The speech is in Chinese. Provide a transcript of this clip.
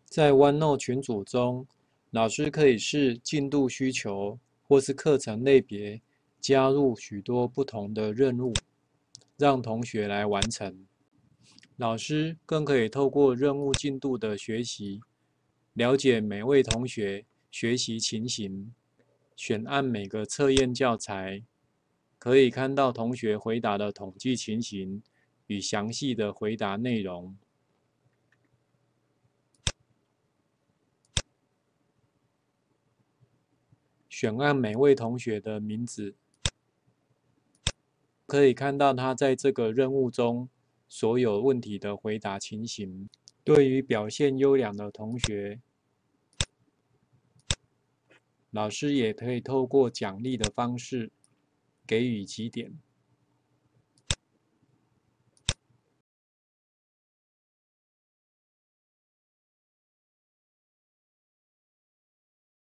在 OneNote 群组中，老师可以视进度需求或是课程类别，加入许多不同的任务，让同学来完成。老师更可以透过任务进度的学习，了解每位同学学习情形，选按每个测验教材，可以看到同学回答的统计情形与详细的回答内容。选按每位同学的名字，可以看到他在这个任务中所有问题的回答情形。对于表现优良的同学，老师也可以透过奖励的方式给予集点。